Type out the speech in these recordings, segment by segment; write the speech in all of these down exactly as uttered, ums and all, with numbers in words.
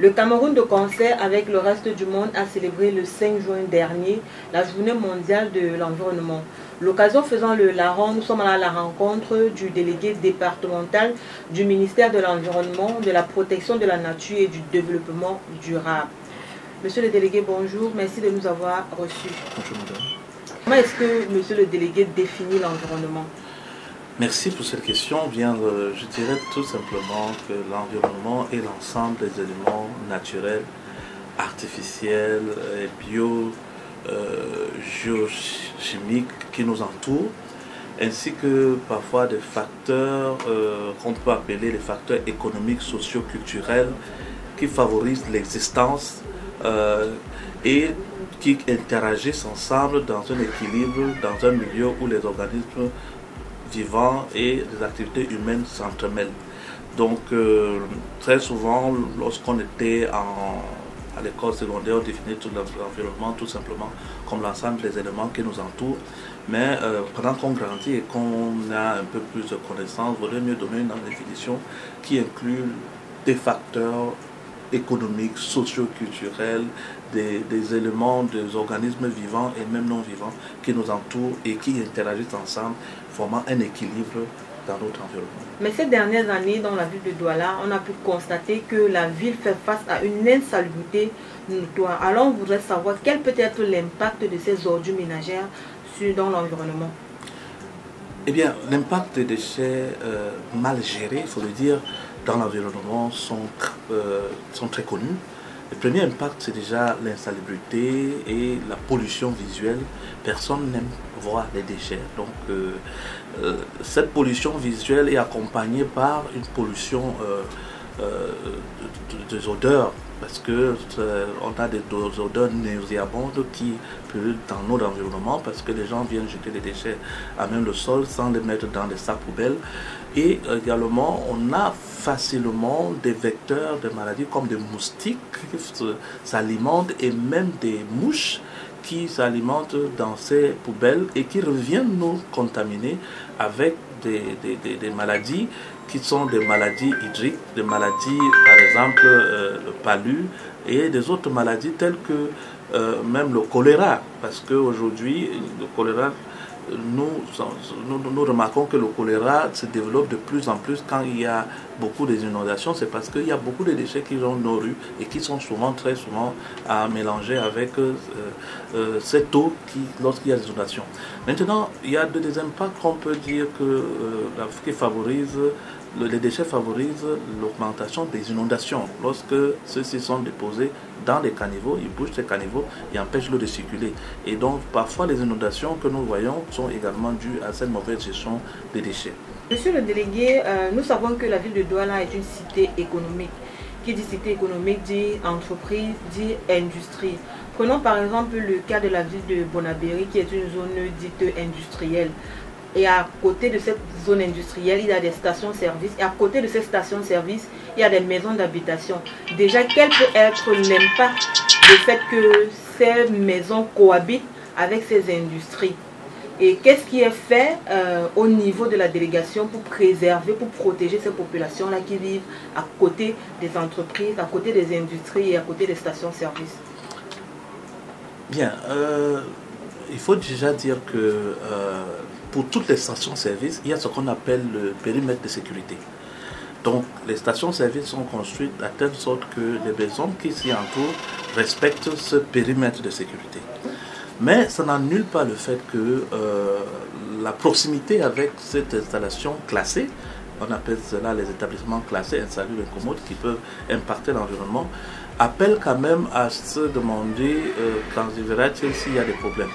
Le Cameroun, de concert avec le reste du monde, a célébré le cinq juin dernier la journée mondiale de l'environnement. L'occasion faisant le larron, nous sommes à la rencontre du délégué départemental du ministère de l'Environnement, de la protection de la nature et du développement durable. Monsieur le délégué, bonjour, merci de nous avoir reçus. Bonjour madame. Comment est-ce que monsieur le délégué définit l'environnement? Merci pour cette question. Bien, euh, je dirais tout simplement que l'environnement est l'ensemble des éléments naturels, artificiels et bio, euh, géochimiques qui nous entourent, ainsi que parfois des facteurs euh, qu'on peut appeler les facteurs économiques, socio-culturels qui favorisent l'existence euh, et qui interagissent ensemble dans un équilibre, dans un milieu où les organismes vivants et les activités humaines s'entremêlent. Donc euh, très souvent, lorsqu'on était en, à l'école secondaire, on définit tout l'environnement tout simplement comme l'ensemble des éléments qui nous entourent. Mais euh, pendant qu'on grandit et qu'on a un peu plus de connaissances, il vaudrait mieux donner une définition qui inclut des facteurs économiques, socio-culturels, des, des éléments des organismes vivants et même non vivants qui nous entourent et qui interagissent ensemble, formant un équilibre dans notre environnement. Mais ces dernières années, dans la ville de Douala, on a pu constater que la ville fait face à une insalubrité notoire. Alors on voudrait savoir quel peut être l'impact de ces ordures ménagères sur, dans l'environnement. Eh bien, l'impact des déchets euh, mal gérés, il faut le dire, dans l'environnement sont, euh, sont très connus. Le premier impact, c'est déjà l'insalubrité et la pollution visuelle. Personne n'aime voir les déchets. Donc, euh, euh, cette pollution visuelle est accompagnée par une pollution euh, euh, des odeurs, parce que euh, on a des, des odeurs nauséabondes qui pullulent dans notre environnement, parce que les gens viennent jeter les déchets à même le sol sans les mettre dans des sacs poubelles. Et également, on a facilement des vecteurs de maladies comme des moustiques qui s'alimentent et même des mouches qui s'alimentent dans ces poubelles et qui reviennent nous contaminer avec des, des, des, des maladies qui sont des maladies hydriques, des maladies par exemple euh, le palu et des autres maladies telles que euh, même le choléra, parce qu'aujourd'hui le choléra, Nous, nous, nous remarquons que le choléra se développe de plus en plus quand il y a beaucoup d'inondations. C'est parce qu'il y a beaucoup de déchets qui sont nos rues et qui sont souvent, très souvent, à mélanger avec euh, euh, cette eau qui, lorsqu'il y a des inondations. Maintenant, il y a des impacts qu'on peut dire que, euh, qui favorisent, les déchets favorisent l'augmentation des inondations. Lorsque ceux-ci sont déposés dans les caniveaux, ils bougent ces caniveaux et empêchent l'eau de circuler. Et donc, parfois, les inondations que nous voyons sont également dues à cette mauvaise gestion des déchets. Monsieur le délégué, euh, nous savons que la ville de Douala est une cité économique. Qui dit cité économique dit entreprise, dit industrie. Prenons par exemple le cas de la ville de Bonabéry, qui est une zone dite industrielle. Et à côté de cette zone industrielle, il y a des stations-service. Et à côté de ces stations-service, il y a des maisons d'habitation. Déjà, quel peut être l'impact du fait que ces maisons cohabitent avec ces industries? Et qu'est-ce qui est fait euh, au niveau de la délégation pour préserver, pour protéger ces populations-là qui vivent à côté des entreprises, à côté des industries et à côté des stations-service? Bien, euh, il faut déjà dire que euh, pour toutes les stations-service, il y a ce qu'on appelle le périmètre de sécurité. Donc, les stations-service sont construites à telle sorte que les maisons qui s'y entourent respectent ce périmètre de sécurité. Mais ça n'annule pas le fait que euh, la proximité avec cette installation classée, on appelle cela les établissements classés, insalubres, incommodes, qui peuvent impacter l'environnement, appelle quand même à se demander euh, quand il verra s'il y a des problèmes.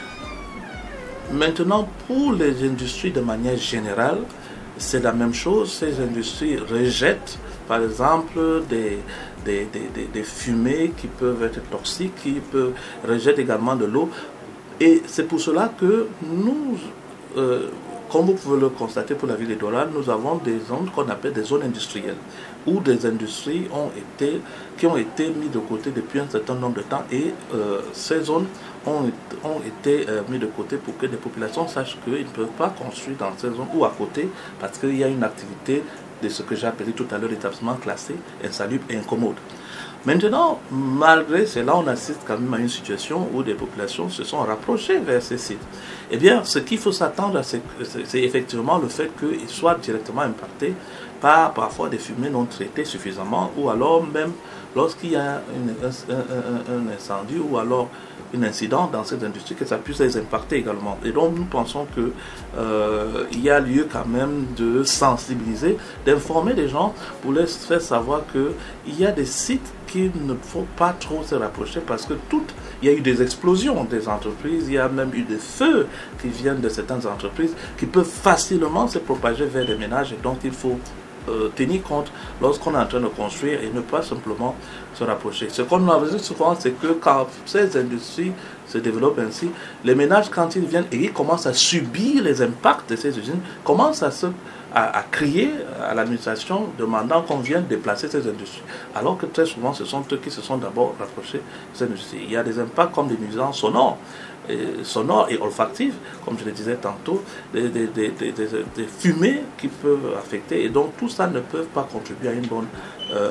Maintenant, pour les industries de manière générale, c'est la même chose. Ces industries rejettent, par exemple, des, des, des, des, des fumées qui peuvent être toxiques, qui peuvent rejettent également de l'eau. Et c'est pour cela que nous, euh, comme vous pouvez le constater pour la ville de Douala, nous avons des zones qu'on appelle des zones industrielles, où des industries ont été, qui ont été mises de côté depuis un certain nombre de temps. Et euh, ces zones ont, ont été euh, mises de côté pour que les populations sachent qu'ils ne peuvent pas construire dans ces zones ou à côté, parce qu'il y a une activité de ce que j'ai appelé tout à l'heure l'établissement classé, insalubre et incommode. Maintenant, malgré cela, on assiste quand même à une situation où des populations se sont rapprochées vers ces sites. Eh bien, ce qu'il faut s'attendre, c'est effectivement le fait qu'ils soient directement impactés par parfois des fumées non traitées suffisamment, ou alors même lorsqu'il y a une, un, un, un incendie ou alors un incident dans cette industrie, que ça puisse les impacter également. Et donc nous pensons qu'il euh, y a lieu quand même de sensibiliser, d'informer les gens pour les faire savoir qu'il y a des sites qu'il ne faut pas trop se rapprocher parce que tout, il y a eu des explosions des entreprises, il y a même eu des feux qui viennent de certaines entreprises qui peuvent facilement se propager vers les ménages, et donc il faut Euh, tenir compte lorsqu'on est en train de construire et ne pas simplement se rapprocher. Ce qu'on a vu souvent, c'est que quand ces industries se développent ainsi, les ménages, quand ils viennent et ils commencent à subir les impacts de ces usines, commencent à, se, à, à crier à l'administration demandant qu'on vienne déplacer ces industries. Alors que très souvent, ce sont eux qui se sont d'abord rapprochés de ces industries. Il y a des impacts comme des nuisances sonores, Et sonores et olfactives, comme je le disais tantôt, des, des, des, des, des, des fumées qui peuvent affecter, et donc tout ça ne peut pas contribuer à une bonne euh,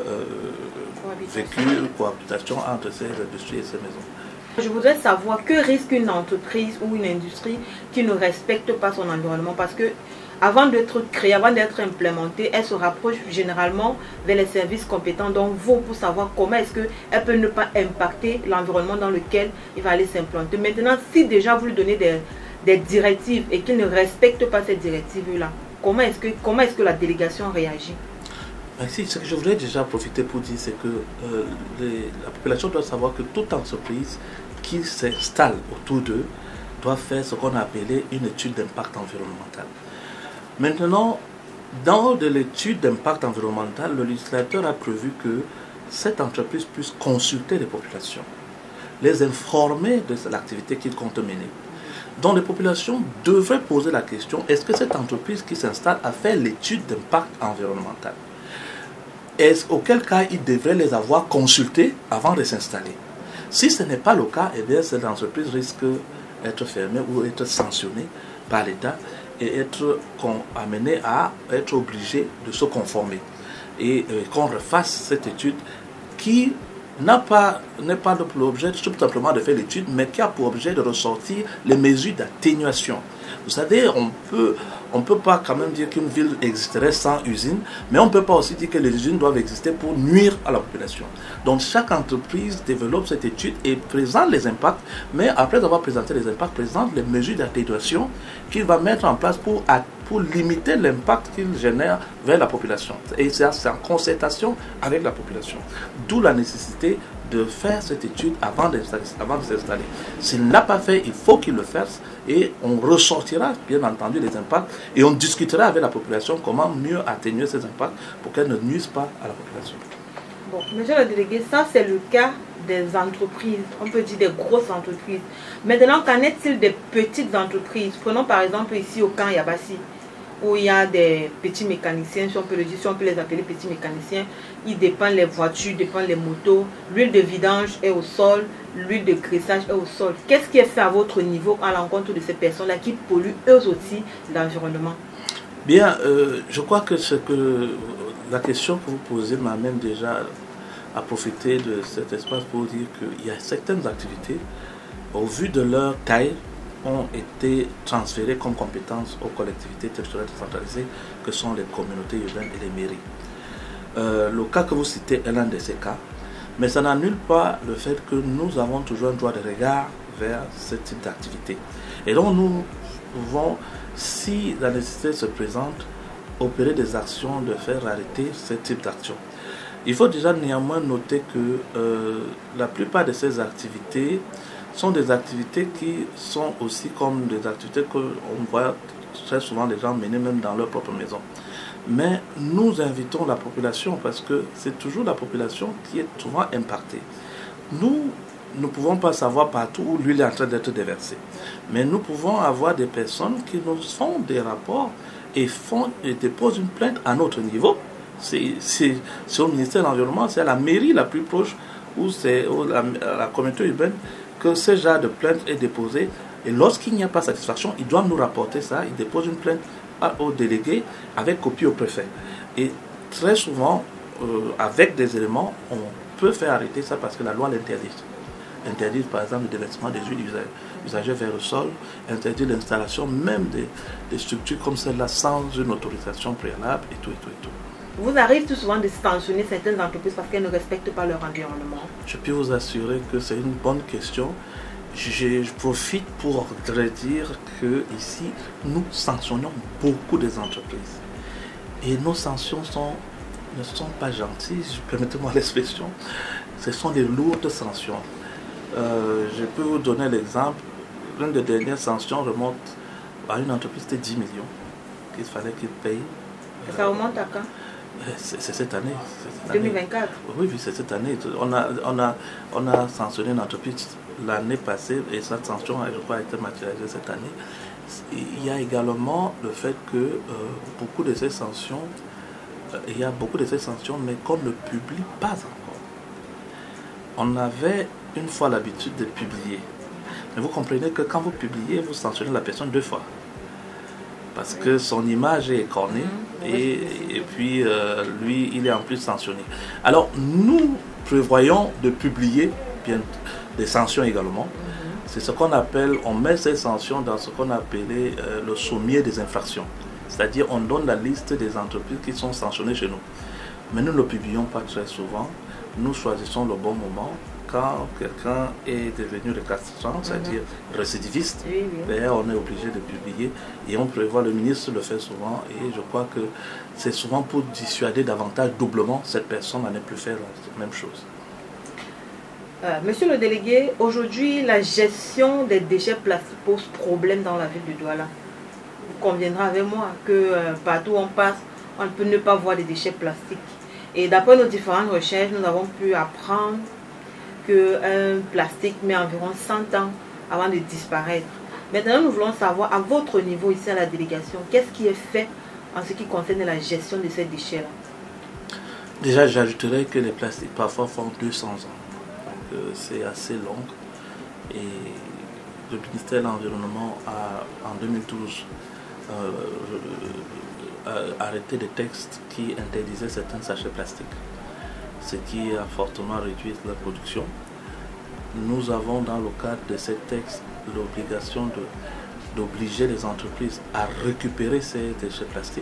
vécu, cohabitation entre ces industries et ces maisons. Je voudrais savoir que risque une entreprise ou une industrie qui ne respecte pas son environnement, parce que avant d'être créée, avant d'être implémentée, elle se rapproche généralement vers les services compétents, donc vous, pour savoir comment est-ce qu'elle peut ne pas impacter l'environnement dans lequel il va aller s'implanter. Maintenant, si déjà vous lui donnez des, des directives et qu'il ne respecte pas ces directives-là, comment est-ce que, comment est-ce que la délégation réagit? Merci. Ce que je voudrais déjà profiter pour dire, c'est que euh, les, la population doit savoir que toute entreprise qui s'installe autour d'eux doit faire ce qu'on a appelé une étude d'impact environnemental. Maintenant, dans de l'étude d'impact environnemental, le législateur a prévu que cette entreprise puisse consulter les populations, les informer de l'activité qu'il compte mener. Donc les populations devraient poser la question, est-ce que cette entreprise qui s'installe a fait l'étude d'impact environnemental? Est-ce, auquel cas il devrait les avoir consultés avant de s'installer? Si ce n'est pas le cas, eh bien cette entreprise risque d'être fermée ou être sanctionnée par l'État et être amené à être obligé de se conformer, et euh, qu'on refasse cette étude qui n'a pas, n'est pas pour l'objet tout simplement de faire l'étude, mais qui a pour objet de ressortir les mesures d'atténuation. Vous savez, on peut, on peut pas quand même dire qu'une ville existerait sans usine, mais on ne peut pas aussi dire que les usines doivent exister pour nuire à la population. Donc chaque entreprise développe cette étude et présente les impacts, mais après avoir présenté les impacts, présente les mesures d'atténuation qu'il va mettre en place pour, pour limiter l'impact qu'il génère vers la population. Et c'est en concertation avec la population. D'où la nécessité de faire cette étude avant de s'installer. S'il n'a pas fait, il faut qu'il le fasse, et on ressortira bien entendu les impacts et on discutera avec la population comment mieux atténuer ces impacts pour qu'elles ne nuisent pas à la population. Bon, monsieur le délégué, ça c'est le cas des entreprises, on peut dire des grosses entreprises. Maintenant, qu'en est-il des petites entreprises? Prenons par exemple ici au camp Yabassi, où il y a des petits mécaniciens, si on peut le dire, si on peut les appeler petits mécaniciens. Ils dépendent les voitures, dépendent les motos, l'huile de vidange est au sol, l'huile de graissage est au sol. Qu'est-ce qui est fait à votre niveau à l'encontre de ces personnes-là qui polluent eux aussi l'environnement? Bien, euh, je crois que, ce que la question que vous posez m'amène déjà à profiter de cet espace pour dire qu'il y a certaines activités, au vu de leur taille, ont été transférées comme compétences aux collectivités territoriales décentralisées que sont les communautés urbaines et les mairies. Euh, le cas que vous citez est l'un de ces cas, mais ça n'annule pas le fait que nous avons toujours un droit de regard vers ce type d'activité. Et donc nous pouvons, si la nécessité se présente, opérer des actions de faire arrêter ce type d'action. Il faut déjà néanmoins noter que euh, la plupart de ces activités sont des activités qui sont aussi comme des activités qu'on voit très souvent les gens mener même dans leur propre maison. Mais nous invitons la population, parce que c'est toujours la population qui est souvent impactée. Nous ne pouvons pas savoir partout où l'huile est en train d'être déversée. Mais nous pouvons avoir des personnes qui nous font des rapports et, font, et déposent une plainte à notre niveau. C'est au ministère de l'Environnement, c'est à la mairie la plus proche, ou c'est la, la communauté urbaine, que ce genre de plainte est déposé. Et lorsqu'il n'y a pas satisfaction, ils doivent nous rapporter ça. Ils déposent une plainte au délégué avec copie au préfet. Et très souvent, euh, avec des éléments, on peut faire arrêter ça parce que la loi l'interdit. Interdit par exemple le déversement des huiles usagées vers le sol, interdit l'installation même des, des structures comme celle-là sans une autorisation préalable et tout et tout et tout. Vous arrivez tout souvent de sanctionner certaines entreprises parce qu'elles ne respectent pas leur environnement? Je peux vous assurer que c'est une bonne question. Je, je profite pour dire que ici, nous sanctionnons beaucoup des entreprises. Et nos sanctions sont, ne sont pas gentilles, permettez-moi l'expression, ce sont des lourdes sanctions. Euh, je peux vous donner l'exemple, l'une des dernières sanctions remonte à une entreprise de dix millions qu'il fallait qu'il paye. Ça euh, remonte à quand? C'est cette année. deux mille vingt-quatre. Oui, oui, c'est cette année. On a, on, a, on a sanctionné une entreprise l'année passée et cette sanction, je crois, a été matérialisée cette année. Il y a également le fait que euh, beaucoup de ces sanctions, euh, il y a beaucoup de ces sanctions, mais qu'on ne publie pas encore. On avait une fois l'habitude de publier. Mais vous comprenez que quand vous publiez, vous sanctionnez la personne deux fois. Parce que son image est écornée et, et puis euh, lui, il est en plus sanctionné. Alors, nous prévoyons de publier bien, des sanctions également. C'est ce qu'on appelle, on met ces sanctions dans ce qu'on appelait euh, le sommier des infractions. C'est-à-dire, on donne la liste des entreprises qui sont sanctionnées chez nous. Mais nous ne le publions pas très souvent. Nous choisissons le bon moment. Quand quelqu'un est devenu récalcitrant, c'est-à-dire récidiviste, oui, oui. on est obligé de publier et on prévoit, le ministre le fait souvent et je crois que c'est souvent pour dissuader davantage doublement cette personne à ne plus faire la même chose. Euh, monsieur le délégué, aujourd'hui la gestion des déchets plastiques pose problème dans la ville de Douala. Vous conviendrez avec moi que euh, partout où on passe, on ne peut ne pas voir des déchets plastiques. Et d'après nos différentes recherches, nous avons pu apprendre qu'un plastique met environ cent ans avant de disparaître. Maintenant, nous voulons savoir, à votre niveau ici à la délégation, qu'est-ce qui est fait en ce qui concerne la gestion de ces déchets-là? Déjà, j'ajouterais que les plastiques parfois font deux cents ans. Donc, euh, c'est assez long. Et le ministère de l'Environnement a, en deux mille douze, euh, euh, arrêté des textes qui interdisaient certains sachets plastiques, ce qui a fortement réduit la production. Nous avons dans le cadre de ces textes l'obligation d'obliger les entreprises à récupérer ces déchets plastiques.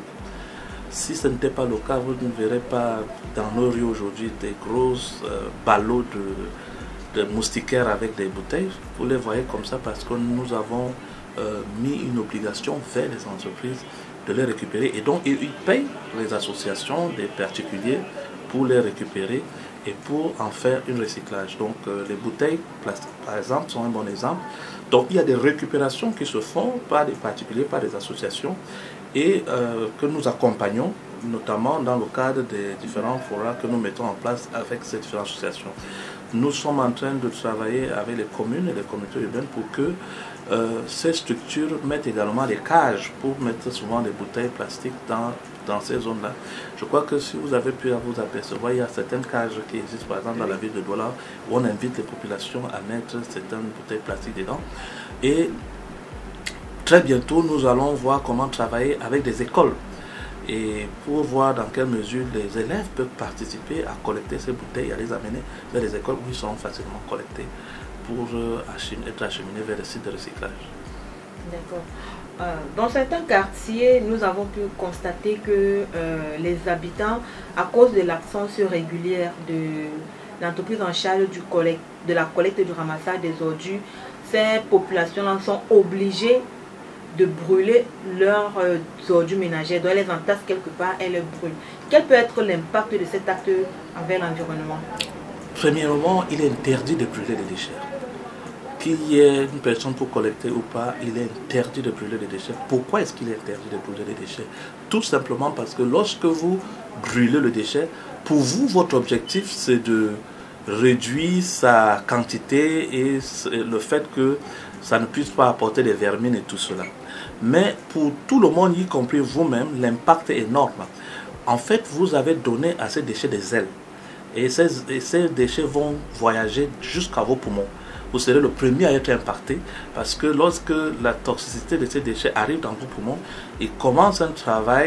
Si ce n'était pas le cas, vous ne verrez pas dans nos rues aujourd'hui des grosses euh, ballots de, de moustiquaires avec des bouteilles. Vous les voyez comme ça parce que nous avons euh, mis une obligation vers les entreprises de les récupérer. Et donc, ils payent les associations des particuliers pour les récupérer et pour en faire un recyclage. Donc euh, les bouteilles plastiques par exemple sont un bon exemple. Donc il y a des récupérations qui se font par des particuliers, par des associations et euh, que nous accompagnons notamment dans le cadre des différents forats que nous mettons en place avec ces différentes associations. Nous sommes en train de travailler avec les communes et les communautés urbaines pour que euh, ces structures mettent également des cages pour mettre souvent des bouteilles plastiques dans dans ces zones-là. Je crois que si vous avez pu vous apercevoir, il y a certaines cages qui existent, par exemple dans la ville de Douala, où on invite les populations à mettre certaines bouteilles plastiques dedans. Et très bientôt, nous allons voir comment travailler avec des écoles et pour voir dans quelle mesure les élèves peuvent participer à collecter ces bouteilles et à les amener vers les écoles où ils seront facilement collectés pour être acheminés vers les sites de recyclage. D'accord. Euh, dans certains quartiers, nous avons pu constater que euh, les habitants, à cause de l'absence régulière de l'entreprise en charge du collecte, de la collecte et du ramassage des ordures, ces populations-là sont obligées de brûler leurs euh, ordures ménagères. Donc elles les entassent quelque part et les brûlent. Quel peut être l'impact de cet acte envers l'environnement? Premièrement, il est interdit de brûler les déchets. Qu'il y ait une personne pour collecter ou pas, il est interdit de brûler les déchets. Pourquoi est-ce qu'il est interdit de brûler les déchets? Tout simplement parce que lorsque vous brûlez le déchet, pour vous, votre objectif, c'est de réduire sa quantité et le fait que ça ne puisse pas apporter des vermines et tout cela. Mais pour tout le monde, y compris vous-même, l'impact est énorme. En fait, vous avez donné à ces déchets des ailes. Et ces, et ces déchets vont voyager jusqu'à vos poumons. Vous serez le premier à être impacté parce que lorsque la toxicité de ces déchets arrive dans vos poumons, il commence un travail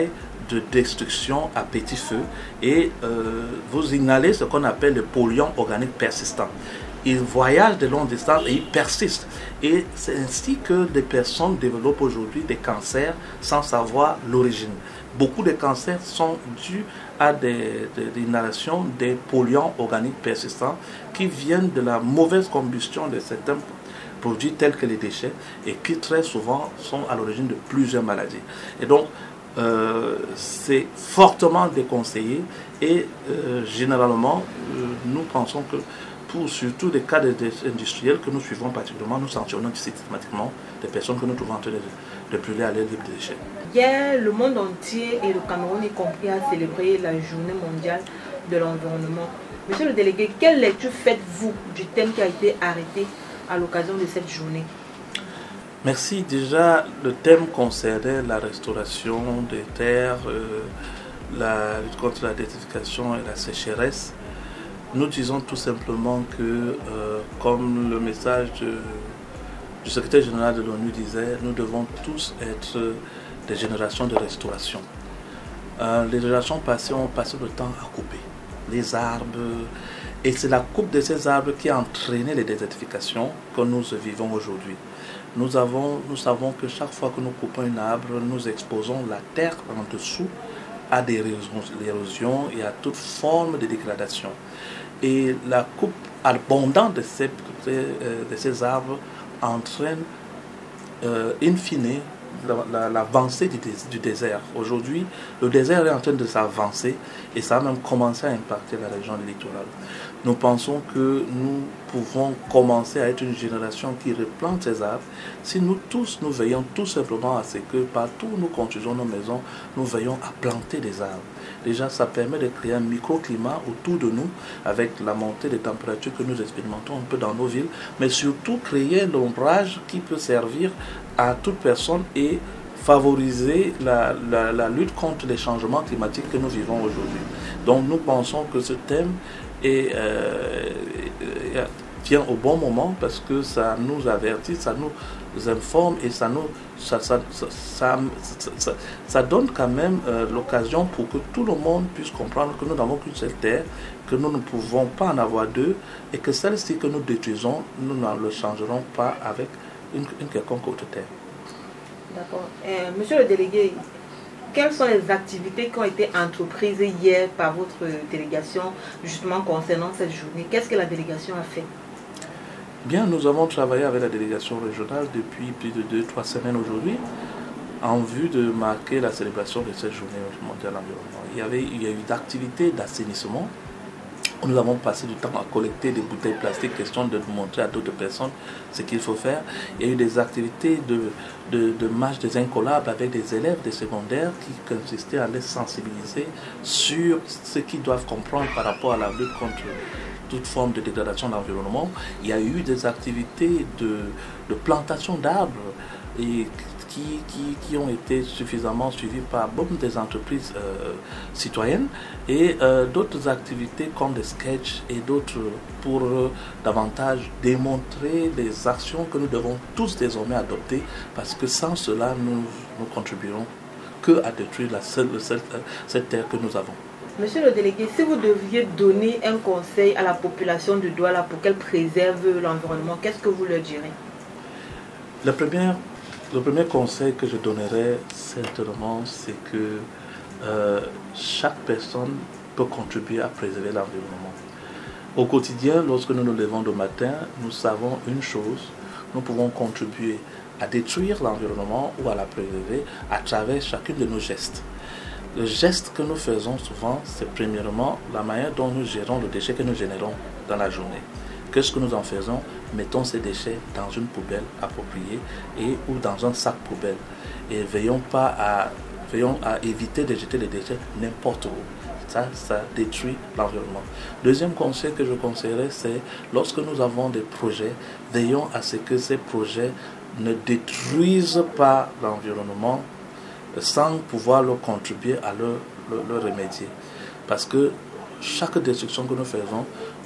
de destruction à petit feu et euh, vous inhalez ce qu'on appelle le polluant organique persistant. Il voyage de longue distance et il persiste. Et c'est ainsi que des personnes développent aujourd'hui des cancers sans savoir l'origine. Beaucoup de cancers sont dus à des, des, des inhalations des polluants organiques persistants qui viennent de la mauvaise combustion de certains produits tels que les déchets et qui très souvent sont à l'origine de plusieurs maladies. Et donc, euh, c'est fortement déconseillé et euh, généralement, euh, nous pensons que pour surtout les cas industriels que nous suivons particulièrement, nous sanctionnons systématiquement des personnes que nous trouvons en train de, de brûler à l'air libre de déchets. Hier, le monde entier et le Cameroun y compris a célébré la journée mondiale de l'environnement. Monsieur le délégué, quelle lecture faites-vous du thème qui a été arrêté à l'occasion de cette journée? Merci. Déjà, le thème concernait la restauration des terres, euh, la lutte contre la désertification et la sécheresse. Nous disons tout simplement que, euh, comme le message de, du secrétaire général de l'ONU disait, nous devons tous être des générations de restauration. Euh, les générations passées ont passé le temps à couper les arbres, et c'est la coupe de ces arbres qui a entraîné les désertifications que nous vivons aujourd'hui. Nous, avons, nous savons que chaque fois que nous coupons un arbre, nous exposons la terre en dessous à des érosions et à toute forme de dégradation. Et la coupe abondante de ces, de ces arbres entraîne, euh, in fine, l'avancée du, du désert. Aujourd'hui, le désert est en train de s'avancer et ça a même commencé à impacter la région littorale. Nous pensons que nous pouvons commencer à être une génération qui replante ces arbres si nous tous, nous veillons tout simplement à ce que partout où nous construisons nos maisons, nous veillons à planter des arbres. Déjà, ça permet de créer un microclimat autour de nous avec la montée des températures que nous expérimentons un peu dans nos villes, mais surtout créer l'ombrage qui peut servir à toute personne et favoriser la, la, la lutte contre les changements climatiques que nous vivons aujourd'hui. Donc nous pensons que ce thème est, euh, vient au bon moment parce que ça nous avertit, ça nous informe et ça, nous, ça, ça, ça, ça, ça, ça donne quand même euh, l'occasion pour que tout le monde puisse comprendre que nous n'avons qu'une seule terre, que nous ne pouvons pas en avoir deux et que celle-ci que nous détruisons, nous ne le changerons pas avec une, une quelconque autre terre. D'accord. Euh, monsieur le délégué, quelles sont les activités qui ont été entreprises hier par votre délégation justement concernant cette journée? Qu'est-ce que la délégation a fait? Bien, nous avons travaillé avec la délégation régionale depuis plus de deux trois semaines aujourd'hui en vue de marquer la célébration de cette journée mondiale de l'environnement. Il y avait, il y a eu d'activités d'assainissement. Nous avons passé du temps à collecter des bouteilles plastiques, question de montrer à d'autres personnes ce qu'il faut faire. Il y a eu des activités de, de, de marche des incollables avec des élèves des secondaires qui consistaient à les sensibiliser sur ce qu'ils doivent comprendre par rapport à la lutte contre toute forme de dégradation de l'environnement. Il y a eu des activités de, de plantation d'arbres et Qui, qui, qui ont été suffisamment suivis par beaucoup des entreprises euh, citoyennes et euh, d'autres activités comme des sketchs et d'autres pour euh, davantage démontrer les actions que nous devons tous désormais adopter parce que sans cela nous ne contribuerons que à détruire la seule, seule, cette terre que nous avons. Monsieur le délégué, si vous deviez donner un conseil à la population de Douala pour qu'elle préserve l'environnement, qu'est-ce que vous leur direz? La première Le premier conseil que je donnerais certainement, c'est que euh, chaque personne peut contribuer à préserver l'environnement. Au quotidien, lorsque nous nous levons le matin, nous savons une chose, nous pouvons contribuer à détruire l'environnement ou à la préserver à travers chacun de nos gestes. Le geste que nous faisons souvent, c'est premièrement la manière dont nous gérons le déchet que nous générons dans la journée. Qu'est-ce que nous en faisons? Mettons ces déchets dans une poubelle appropriée et ou dans un sac poubelle. Et veillons pas à, veillons à éviter de jeter les déchets n'importe où. Ça, ça détruit l'environnement. Deuxième conseil que je conseillerais, c'est lorsque nous avons des projets, veillons à ce que ces projets ne détruisent pas l'environnement sans pouvoir leur contribuer à leur, leur, leur remédier. Parce que chaque destruction que nous faisons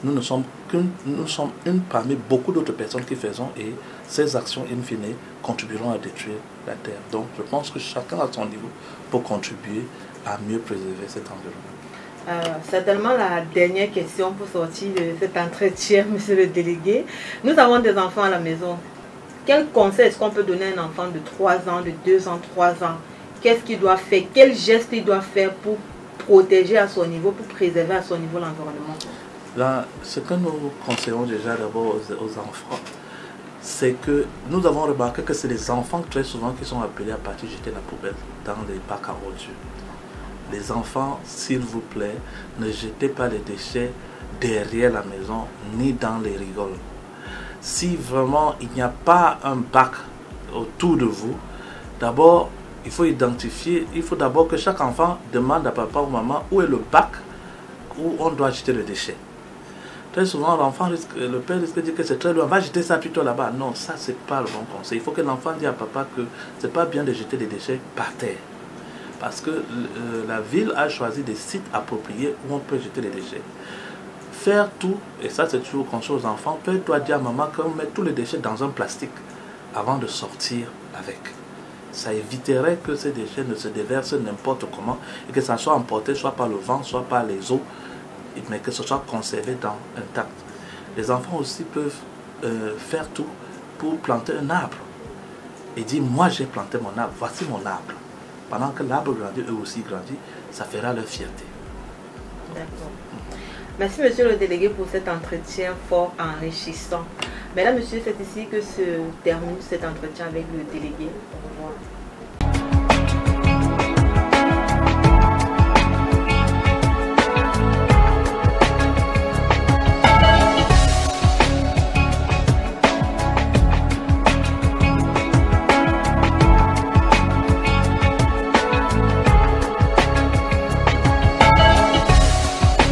nous ne sommes qu'une, nous sommes une parmi beaucoup d'autres personnes qui faisons, et ces actions, in fine, contribueront à détruire la terre. Donc, je pense que chacun à son niveau pour contribuer à mieux préserver cet environnement. Euh, certainement la dernière question pour sortir de cet entretien, monsieur le délégué. Nous avons des enfants à la maison. Quel conseil est-ce qu'on peut donner à un enfant de trois ans, de deux ans, trois ans? Qu'est-ce qu'il doit faire? Quel geste il doit faire pour protéger à son niveau, pour préserver à son niveau l'environnement? Là, ce que nous conseillons déjà d'abord aux, aux enfants, c'est que nous avons remarqué que c'est les enfants très souvent qui sont appelés à partir jeter la poubelle dans les bacs à ordures. Les enfants, s'il vous plaît, ne jetez pas les déchets derrière la maison ni dans les rigoles. Si vraiment il n'y a pas un bac autour de vous, d'abord, il faut identifier, il faut d'abord que chaque enfant demande à papa ou maman où est le bac où on doit jeter le déchet. Très souvent, l'enfant risque, le père risque de dire que c'est très loin, va jeter ça plutôt là-bas. Non, ça, c'est pas le bon conseil. Il faut que l'enfant dise à papa que c'est pas bien de jeter des déchets par terre. Parce que euh, la ville a choisi des sites appropriés où on peut jeter les déchets. Faire tout, et ça c'est toujours conseil aux enfants, père doit dire à maman qu'on met tous les déchets dans un plastique avant de sortir avec. Ça éviterait que ces déchets ne se déversent n'importe comment et que ça soit emporté soit par le vent, soit par les eaux, mais que ce soit conservé dans intact. Les enfants aussi peuvent euh, faire tout pour planter un arbre et dire moi j'ai planté mon arbre, voici mon arbre. Pendant que l'arbre grandit, eux aussi grandit, ça fera leur fierté. D'accord. Merci monsieur le délégué pour cet entretien fort enrichissant. Mesdames, messieurs, c'est ici que se termine cet entretien avec le délégué. Au revoir.